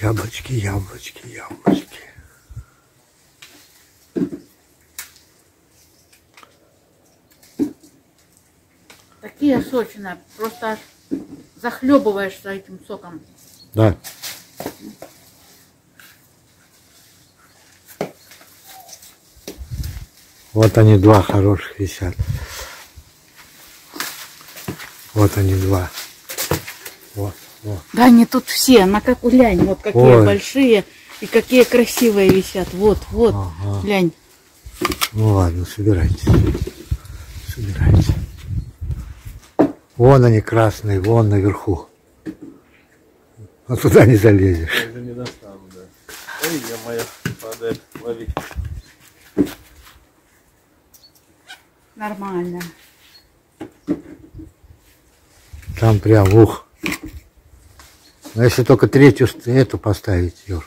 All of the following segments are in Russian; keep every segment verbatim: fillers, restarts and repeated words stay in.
Яблочки, яблочки, яблочки. Такие сочные, просто аж захлебываешься этим соком. Да. Вот они два хороших висят. Вот они два. Вот, вот. Да, они тут все, на как глянь, вот какие Ой. большие и какие красивые висят. Вот, вот, Ага. глянь. Ну ладно, собирайте. Собирайте. Вон они красные, вон наверху. А туда не залезешь. Я уже не достану, да. Ой, я моя падает, лови. Нормально. Там прям ух. Но если только третью эту поставить, Юр.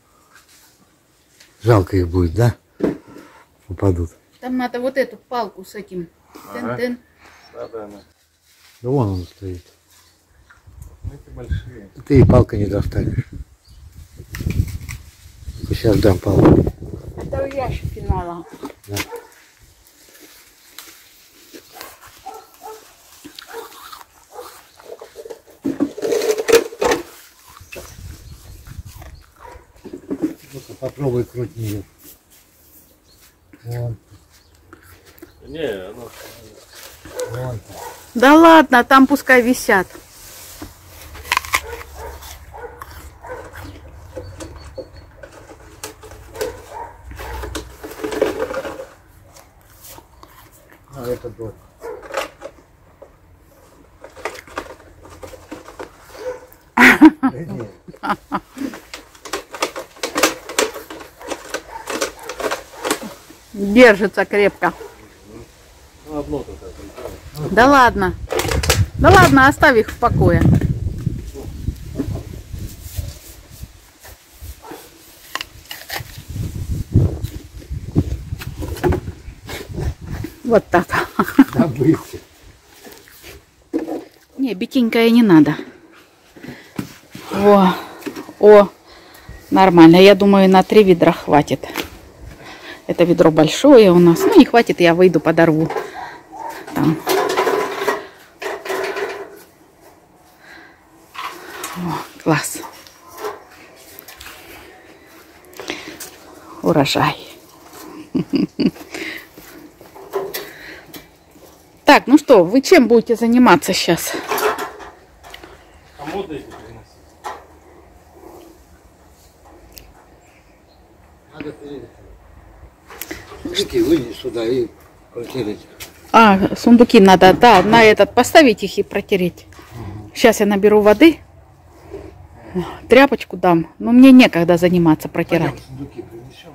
Жалко их будет, да? Упадут. Там надо вот эту палку с этим. Ага. Тын-тын. Да, да, да. Да вон он стоит. Ну, эти большие. Ты и палкой не достанешь. Сейчас дам палку. Это в ящике надо. Да. Ну-ка, попробуй крутни ее. Вон, Не, оно... вон. Да ладно, там пускай висят. А это дом. Держится крепко. Ну, одно только. Да ладно. Да ладно, оставь их в покое. Вот так. Забыться. Не, битенькая не надо. О, о, нормально. Я думаю, на три ведра хватит. Это ведро большое у нас. Ну, не хватит, я выйду, подорву. Там. О, класс. Урожай. Так, ну что, вы чем будете заниматься сейчас? Комоды эти приносить. Надо мужики вынес сюда и протереть. А, сундуки надо, да, на этот поставить их и протереть. Сейчас я наберу воды, тряпочку дам, но мне некогда заниматься протирать. Пойдем, сундуки принесем.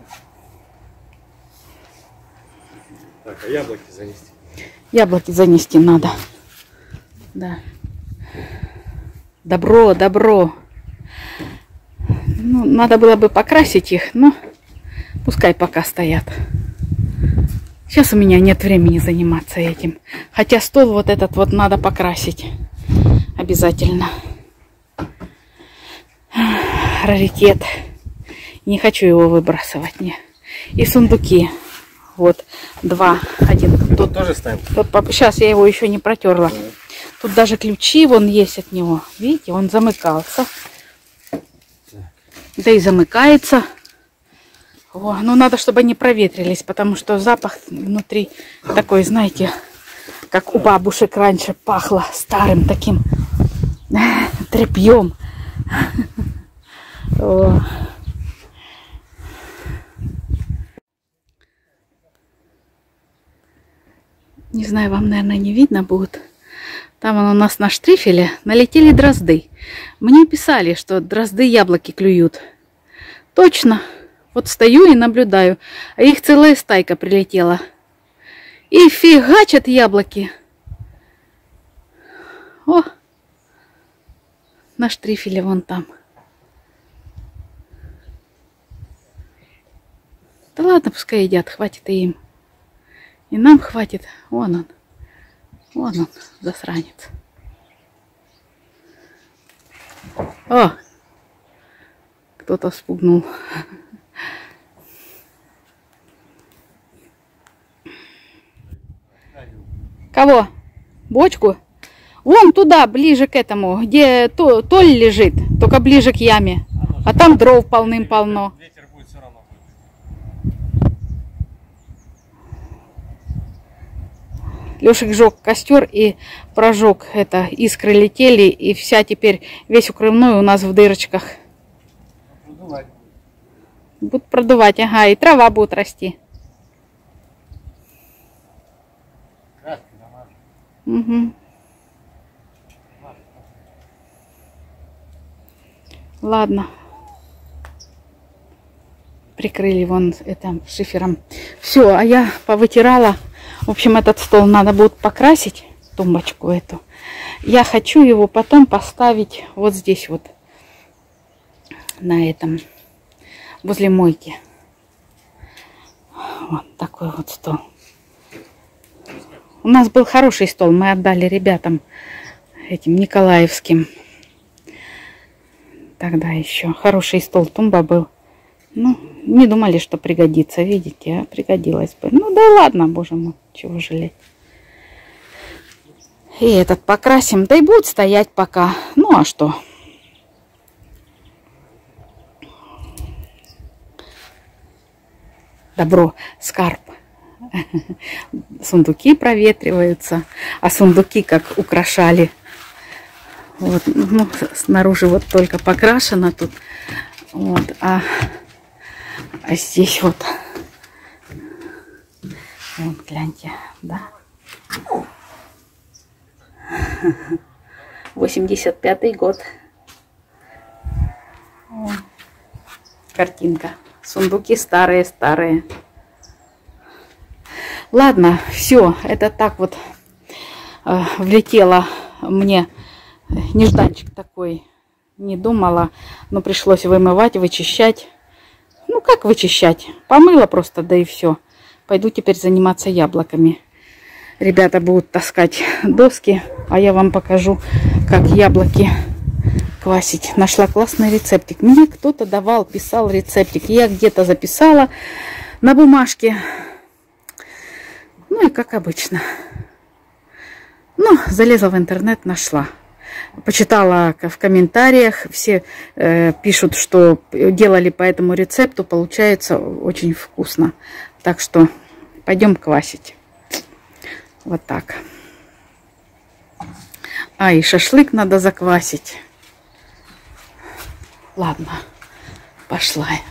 Так, а яблоки занести? Яблоки занести надо. Да. Добро, добро. Ну, надо было бы покрасить их, но пускай пока стоят. Сейчас у меня нет времени заниматься этим. Хотя стол вот этот вот надо покрасить. Обязательно. Раритет. Не хочу его выбрасывать. Не. И сундуки. Вот два. Один. Тут тоже ставим? Сейчас я его еще не протерла. Тут даже ключи вон есть от него. Видите, он замыкался. Да и замыкается. О, ну надо, чтобы они проветрились, потому что запах внутри такой, знаете, как у бабушек раньше пахло старым таким тряпьем. О. Не знаю, вам, наверное, не видно будет. Там у нас на штрифеле налетели дрозды. Мне писали, что дрозды яблоки клюют. Точно. Вот стою и наблюдаю. А их целая стайка прилетела. И фигачат яблоки. О! На штрифеле вон там. Да ладно, пускай едят, хватит и им. И нам хватит. Вон он. Вон он, засранец. О! Кто-то спугнул. Кого? Бочку? Вон туда, ближе к этому, где Толь лежит, только ближе к яме. А там дров полным-полно. Ветер будет все равно. Лешик жег костер и прожег это. Искры летели, и вся теперь, весь укрывной у нас в дырочках. Продувать. Будут продувать, ага, и трава будет расти. Краски домашние. Угу. Ладно. Прикрыли вон этим шифером. Все, а я повытирала. В общем, этот стол надо будет покрасить, тумбочку эту. Я хочу его потом поставить вот здесь вот, на этом, возле мойки. Вот такой вот стол. У нас был хороший стол, мы отдали ребятам, этим николаевским. Тогда еще хороший стол, тумба был. Ну, не думали, что пригодится, видите, а пригодилось бы. Ну да ладно, боже мой, чего жалеть. И этот покрасим, да и будет стоять пока. Ну а что? Добро, скарб. Сундуки проветриваются, а сундуки как украшали. Вот, ну, снаружи вот только покрашено тут. Вот, а, а здесь вот. Вот, гляньте, да. восемьдесят пятый год. О, картинка. Сундуки старые-старые. Ладно, все, это так вот э, влетело мне. Нежданчик такой, не думала, но пришлось вымывать, вычищать. Ну, как вычищать? Помыла просто, да и все. Пойду теперь заниматься яблоками. Ребята будут таскать доски, а я вам покажу, как яблоки квасить. Нашла классный рецептик. Мне кто-то давал, писал рецептик. Я где-то записала на бумажке. Ну и как обычно. Ну, залезла в интернет, нашла. Почитала в комментариях, все э, пишут, что делали по этому рецепту, получается очень вкусно. Так что пойдем квасить. Вот так. А, и шашлык надо заквасить. Ладно, пошла я.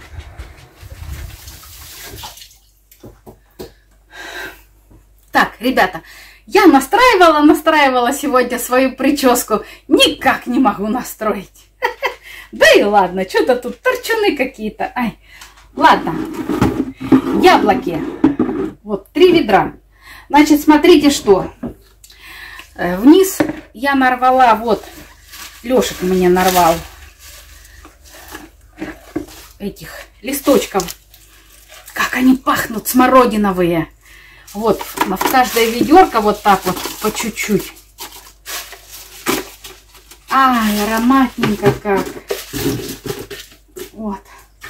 Так, ребята, я настраивала, настраивала сегодня свою прическу. Никак не могу настроить. Да и ладно, что-то тут торчуны какие-то. Ай, ладно. Яблоки. Вот, три ведра. Значит, смотрите, что. Вниз я нарвала, вот, Лешек мне нарвал этих листочков. Как они пахнут, смородиновые. Вот, в каждое ведерко вот так вот, по чуть-чуть. Ай, ароматненько как. Вот.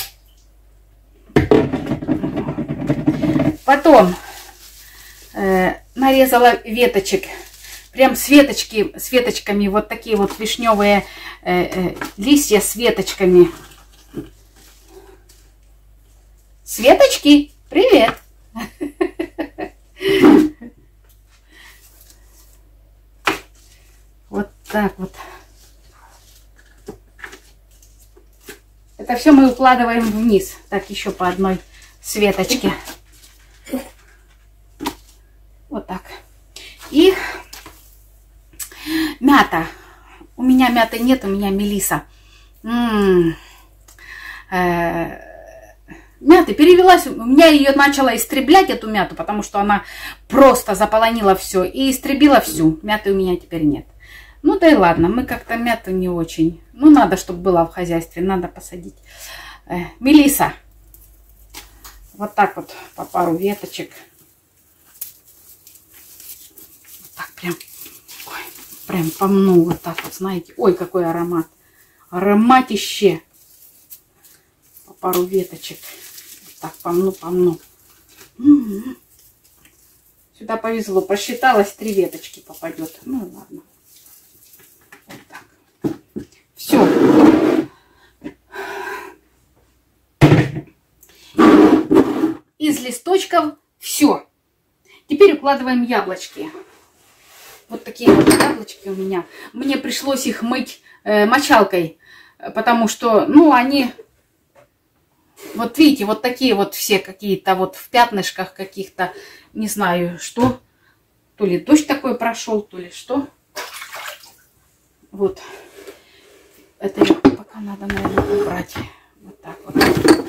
Потом э, нарезала веточек. Прям с веточки, с веточками. Вот такие вот вишневые э, э, листья с веточками. Светочки, привет! Вот так вот. Это все мы укладываем вниз. Так, еще по одной светочке. Вот так. И мята. У меня мяты нет, у меня мелиса. М-м-м. Мяты перевелась, у меня ее начала истреблять, эту мяту, потому что она просто заполонила все и истребила всю. Мяты у меня теперь нет. Ну да и ладно, мы как-то мяту не очень. Ну надо, чтобы была в хозяйстве, надо посадить. Э, мелиса. Вот так вот по пару веточек. Вот так прям, ой, прям помну вот так вот, знаете. Ой, какой аромат. Ароматище. пару веточек. Вот так, помну-помну. М-м-м. Сюда повезло. Просчиталась, три веточки попадет. Ну ладно. Вот так. Все. Из листочков все. Теперь укладываем яблочки. Вот такие вот яблочки у меня. Мне пришлось их мыть э, мочалкой, потому что, ну, они, вот видите, вот такие вот все какие-то вот в пятнышках каких-то, не знаю, что. То ли дождь такой прошел, то ли что. Вот. Это пока надо, наверное, убрать. Вот так вот.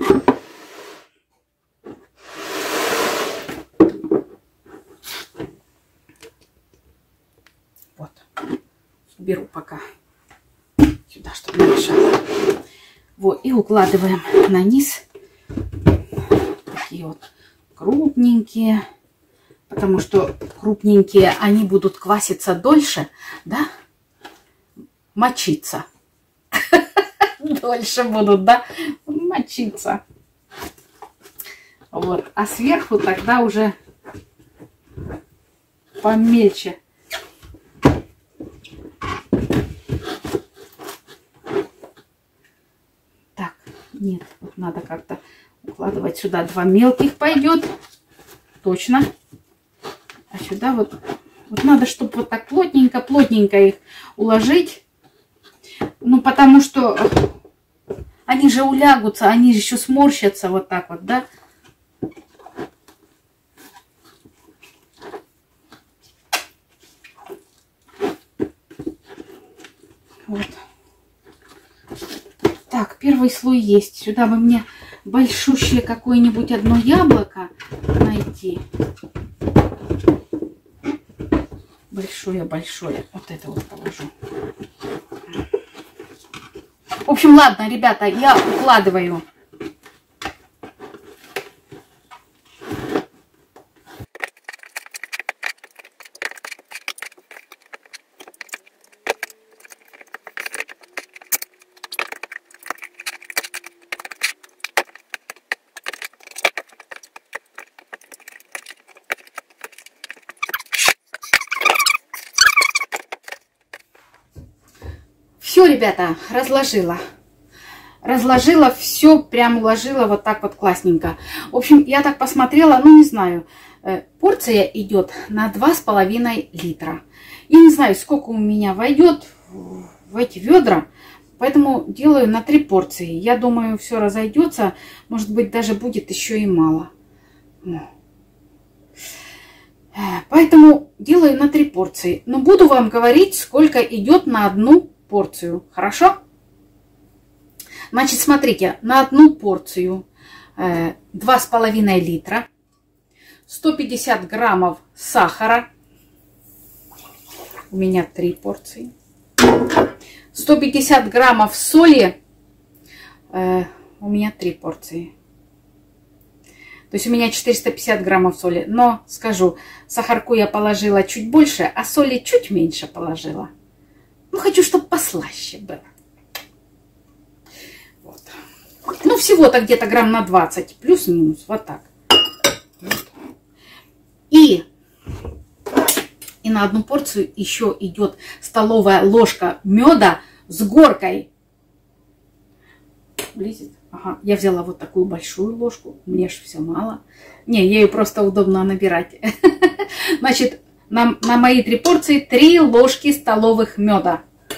Вот. Беру пока сюда, чтобы не мешало. Вот. И укладываем на низ. Такие вот крупненькие. Потому что крупненькие, они будут кваситься дольше, да? Мочиться. Дольше будут, да? Мочиться. Вот. А сверху тогда уже помельче. Так, нет, вот надо как-то укладывать сюда. Два мелких пойдет. Точно. А сюда вот, вот надо, чтобы вот так плотненько-плотненько их уложить. Ну, потому что они же улягутся, они же еще сморщатся вот так вот, да? Вот. Так, первый слой есть. Сюда бы мне большущее какое-нибудь одно яблоко найти. Большое-большое. Вот это вот положу. В общем, ладно, ребята, я укладываю. Все, ребята, разложила. Разложила все, прям уложила вот так вот классненько. В общем, я так посмотрела, ну не знаю, порция идет на два с половиной литра. Я не знаю, сколько у меня войдет в эти ведра, поэтому делаю на три порции. Я думаю, все разойдется, может быть, даже будет еще и мало. Поэтому делаю на три порции. Но буду вам говорить, сколько идет на одну порцию. Хорошо? Значит, смотрите, на одну порцию э, два с половиной литра, сто пятьдесят граммов сахара, у меня три порции, сто пятьдесят граммов соли, э, у меня три порции. То есть у меня четыреста пятьдесят граммов соли. Но скажу, сахарку я положила чуть больше, а соли чуть меньше положила. Ну, хочу, чтобы послаще было. Вот. Ну, всего-то где-то грамм на двадцать, плюс-минус, вот так. Вот. И, и на одну порцию еще идет столовая ложка меда с горкой. Влезет? Ага, я взяла вот такую большую ложку, мне же все мало. Не, ею просто удобно набирать. Значит, на, на мои три порции три ложки столовых меда.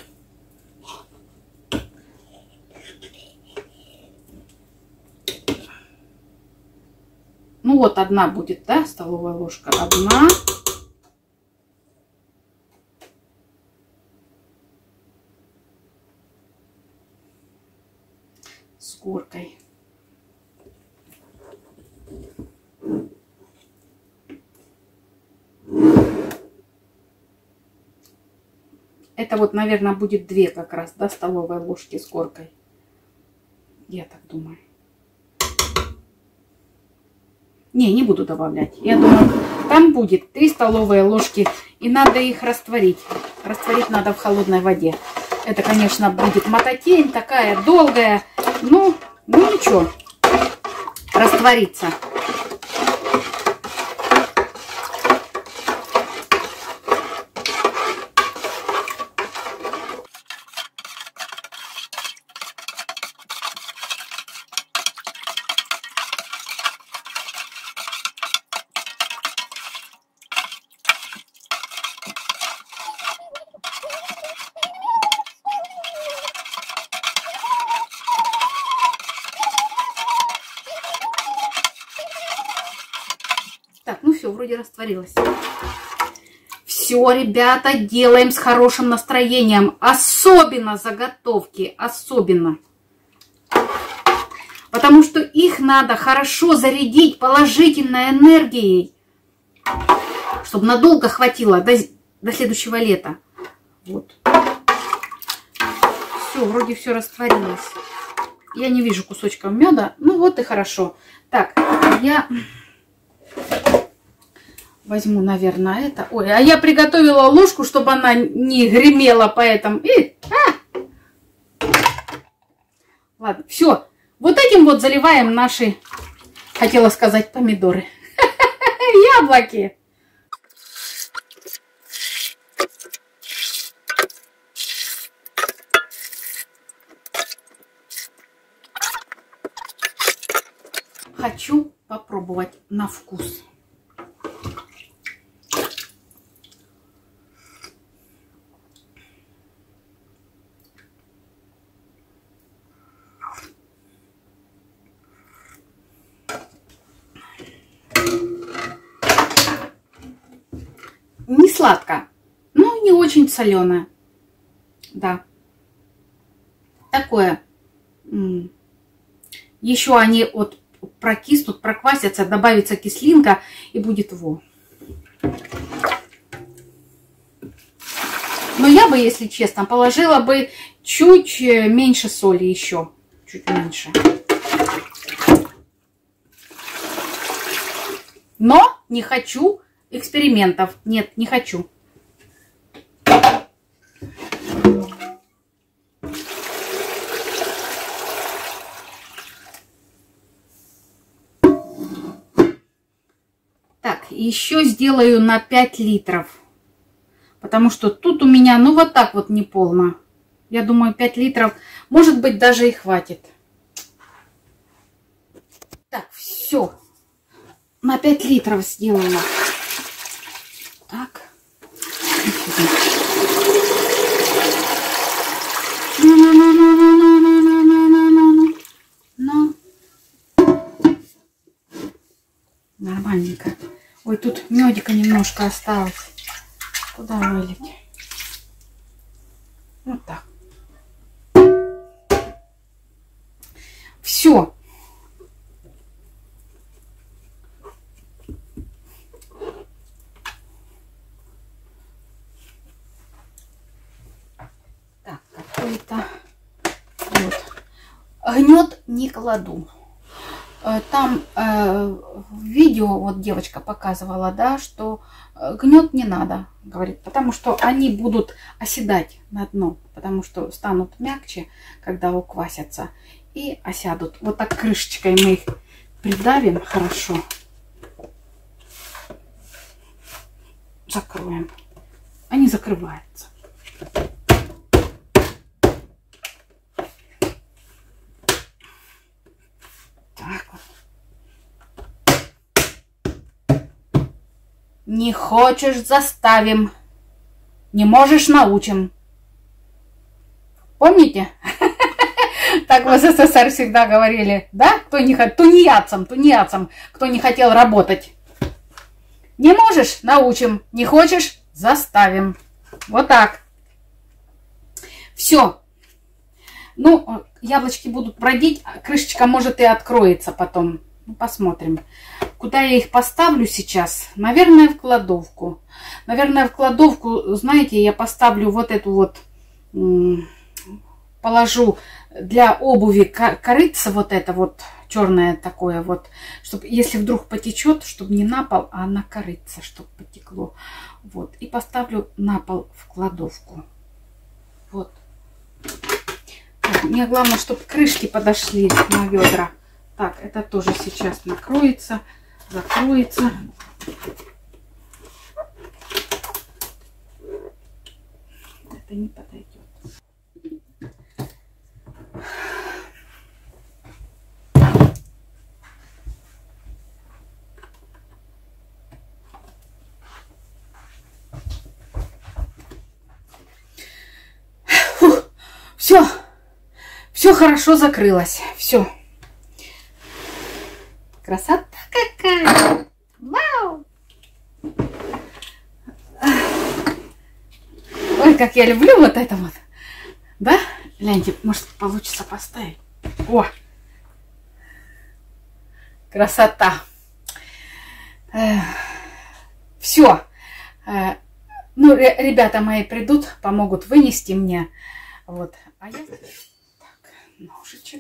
Ну вот одна будет, да, столовая ложка. Одна. С горкой. Это вот, наверное, будет две как раз, да, столовые ложки с горкой. Я так думаю. Не, не буду добавлять. Я думаю, там будет три столовые ложки. И надо их растворить. Растворить надо в холодной воде. Это, конечно, будет мототень такая долгая. Ну, Ну ничего, растворится. Так, ну все, вроде растворилось. Все, ребята, делаем с хорошим настроением. Особенно заготовки, особенно. Потому что их надо хорошо зарядить положительной энергией. Чтобы надолго хватило до, до следующего лета. Вот. Все, вроде все растворилось. Я не вижу кусочков меда. Ну вот и хорошо. Так, я... возьму, наверное, это. Ой, а я приготовила ложку, чтобы она не гремела, поэтому... И, а! Ладно, все. Вот этим вот заливаем наши, хотела сказать, помидоры. Яблоки. Хочу попробовать на вкус. Не сладко, но не очень соленое. Да. Такое. Еще они вот прокиснут, проквасятся, добавится кислинка и будет во. Но я бы, если честно, положила бы чуть меньше соли еще. Чуть меньше. Но не хочу экспериментов. Нет, не хочу. Так, еще сделаю на пять литров. Потому что тут у меня, ну, вот так вот не полно. Я думаю, пять литров, может быть, даже и хватит. Так, все. На пять литров сделала. Так. Ну. Нормальненько. Ой, тут медика немножко осталось. Куда вылить? Вот так. Все. Так, какой-то вот. Гнет не кладу. Там э, в видео вот девочка показывала, да, что гнет не надо, говорит, потому что они будут оседать на дно, потому что станут мягче, когда уквасятся, и осядут. Вот так крышечкой мы их придавим хорошо. Закроем. Они закрываются. Так вот. Не хочешь — заставим. Не можешь — научим. Помните? Так в СССР всегда говорили, да? Кто не хотел, тунеядцам, тунеядцам, кто не хотел работать. Не можешь — научим. Не хочешь — заставим. Вот так. Все. Ну, яблочки будут бродить, крышечка может и откроется потом. Ну, посмотрим. Куда я их поставлю сейчас? Наверное, в кладовку. Наверное, в кладовку, знаете, я поставлю вот эту вот, положу для обуви корыца, вот это вот черное такое вот, чтобы, если вдруг потечет, чтобы не на пол, а на корыце, чтобы потекло. Вот. И поставлю на пол в кладовку. Вот. Так, Мне главное, чтобы крышки подошли на ведра. Так, это тоже сейчас накроется, закроется. Это не подойдет. Все, все хорошо закрылось, все. Красота какая! Вау! Ой, как я люблю вот это вот. Да? Гляньте, может получится поставить. О! Красота! Все. Ну, ребята мои придут, помогут вынести мне. Вот. А я... Так, ножичек.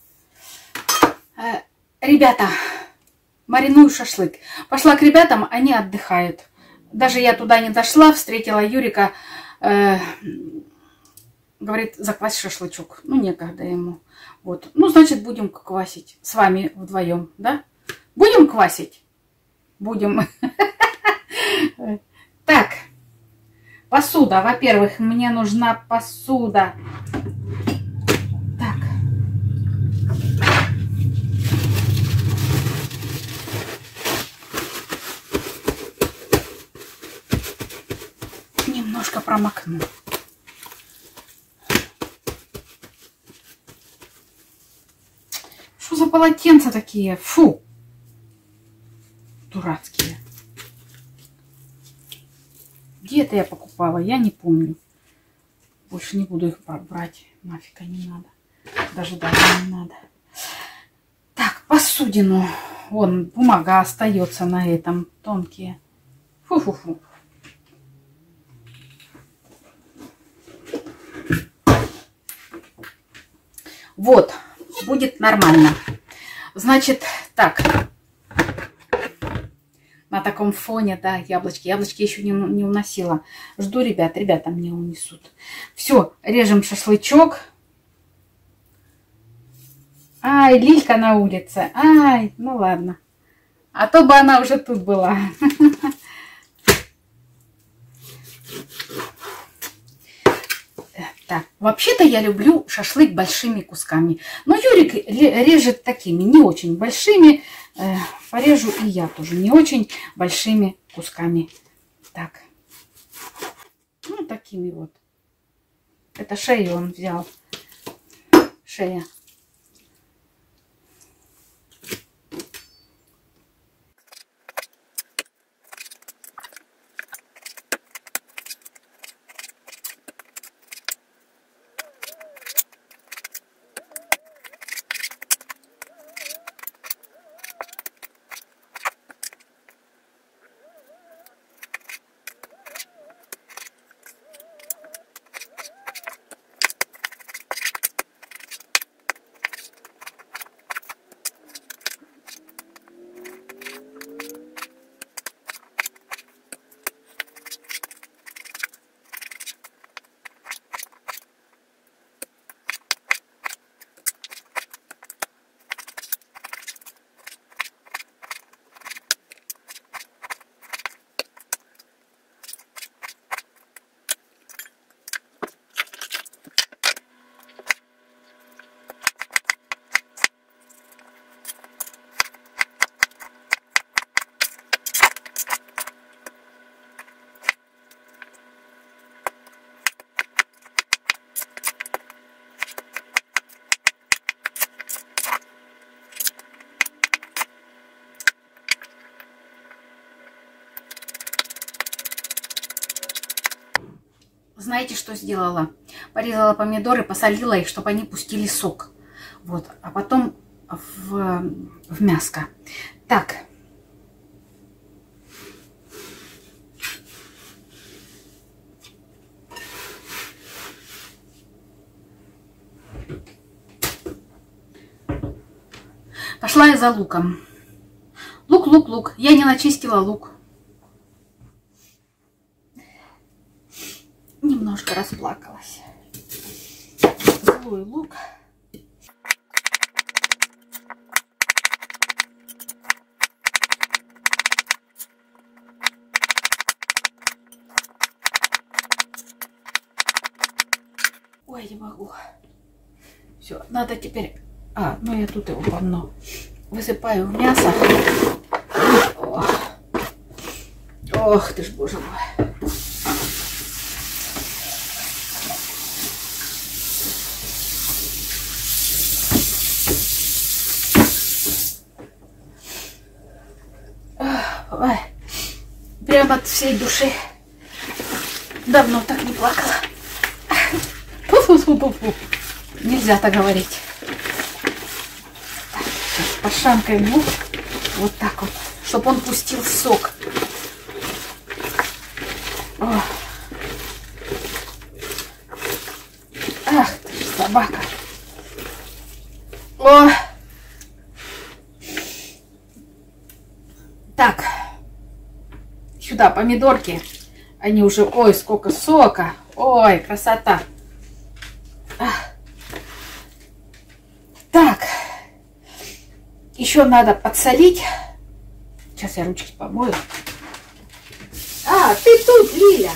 Ребята, мариную шашлык. Пошла к ребятам, они отдыхают. Даже я туда не дошла, встретила Юрика. Э, говорит, заквась шашлычок. Ну, некогда ему. Вот. Ну, значит, будем квасить с вами вдвоем, да? Будем квасить? Будем. Так. Посуда. Во-первых, мне нужна посуда. Так. Немножко промокну. Что за полотенца такие? Фу. Дурацкие. Где это я покупала? Я не помню. Больше не буду их брать. Нафиг не надо. Даже даже не надо. Так, посудину. Вон, бумага остается на этом. Тонкие. Фу-фу-фу. Вот. Будет нормально. Значит, так. На таком фоне, да, яблочки. Яблочки еще не, не уносила. Жду ребят. Ребята мне унесут. Все, режем шашлычок. Ай, Лилька на улице. Ай, ну ладно. А то бы она уже тут была. Так, вообще-то я люблю шашлык большими кусками. Но Юрик режет такими, не очень большими. Порежу и я тоже не очень большими кусками. Так. Ну, такими вот. Это шею он взял. Шея. Знаете, что сделала? Порезала помидоры, посолила их, чтобы они пустили сок. Вот. А потом в, в мяско. Так. Пошла я за луком. Лук, лук, лук. Я не начистила лук. Немножко расплакалась. долой лук. Ой, не могу. Все, надо теперь... А, ну я тут его помну. Высыпаю в мясо. Ох, Ох ты ж, боже мой. Ой, прямо от всей души. Давно так не плакала. Фу-фу-фу-фу-фу. Нельзя так говорить. Так, сейчас пошамкаем лук. Вот так вот. Чтобы он пустил сок. О. Ах ты ж собака. О. Так. Сюда помидорки. Они уже... Ой, сколько сока. Ой, красота. Так, еще надо подсолить. Сейчас я ручки помою. А, ты тут, Лиля.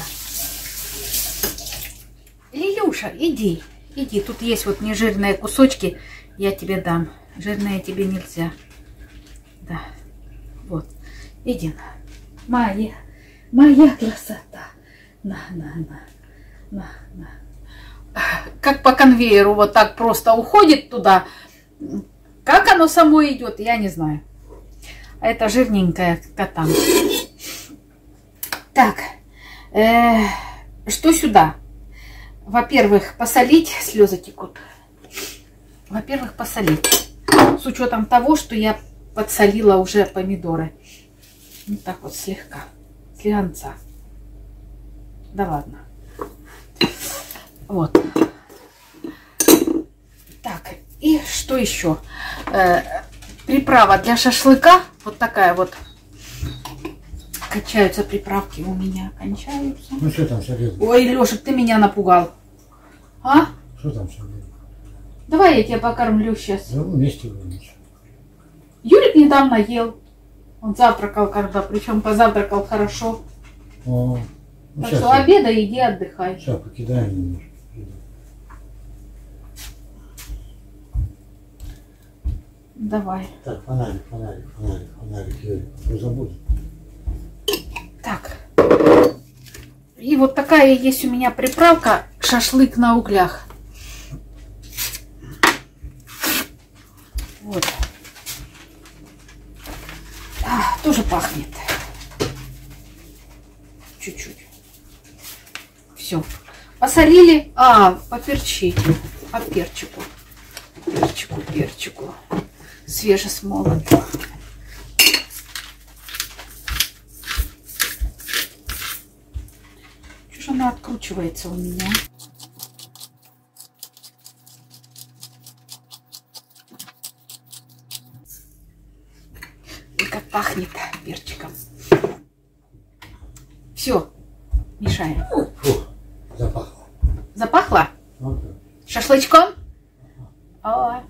Лилюша, иди, иди. Тут есть вот нежирные кусочки. Я тебе дам. Жирные тебе нельзя. Да, вот. Иди. Моя, моя красота. На, на, на, на, на. Как по конвейеру вот так просто уходит туда. Как оно само идет, я не знаю. А это жирненькая там. Так, э, что сюда? Во-первых, посолить. Слезы текут. Во-первых, посолить. С учетом того, что я подсолила уже помидоры. Вот так вот слегка. Слегонца. Да ладно. Вот. Так, и что еще? Э, приправа для шашлыка. Вот такая вот. Кончаются приправки у меня. Кончаются. Ну что там шалит? Ой, Лешек, ты меня напугал. А? Что там шалит? Давай я тебя покормлю сейчас. Да вместе вынесу. Юрик недавно ел. Он завтракал когда, причем позавтракал хорошо. О, ну Так сейчас что я- обедай, иди отдыхай. Сейчас покидаем немножко. Давай. Так, фонарик, фонарик, фонарик, фонарик, Юрий. Не забудь. Так. И вот такая есть у меня приправка. Шашлык на углях. Вот. А, тоже пахнет. Чуть-чуть. Все. Посолили. А, поперчить. По перчику. Перчику, перчику. Свежесмолотый. Чё ж она откручивается у меня? И как пахнет перчиком. Все, мешаем. Фу, запахло. Запахло? Вот так. Шашлычком? О.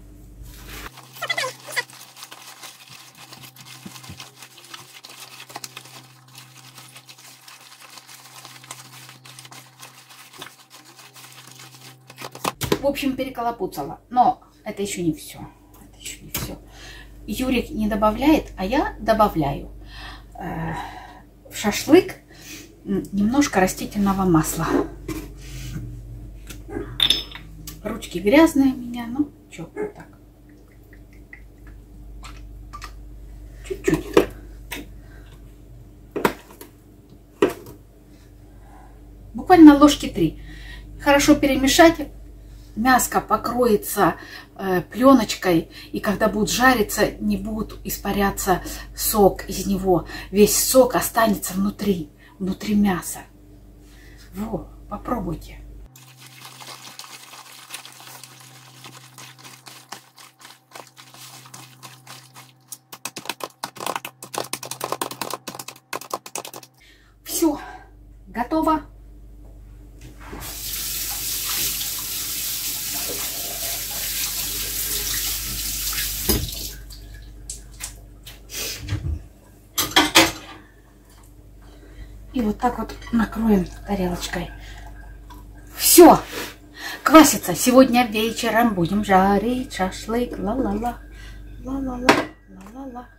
В общем, переколопуцала. Но это еще не все. Это еще не все. Юрик не добавляет, а я добавляю э, в шашлык немножко растительного масла. Ручки грязные у меня, ну что, вот так. Чуть-чуть. Буквально ложки три. Хорошо перемешать. Мяско покроется э, пленочкой, и когда будет жариться, не будет испаряться сок из него. Весь сок останется внутри, внутри мяса. Во, попробуйте. Все, готово. И вот так вот накроем тарелочкой. Все. Квасится. Сегодня вечером будем жарить шашлык. Ла-ла-ла. Ла-ла-ла. Ла-ла-ла.